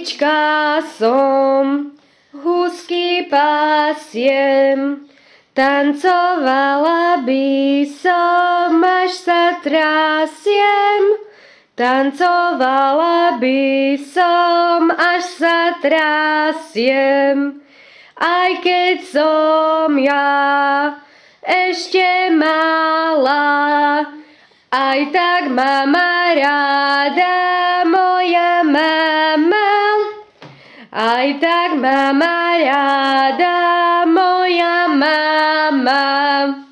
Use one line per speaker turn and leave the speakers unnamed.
Maličká som, husky pasiem, tancovala by som, až sa trasiem. Tancovala by som, až sa trasiem. Aj keď som ja ešte malá, aj tak ma má rada moja mama. Aj tak ma má rada moja mama.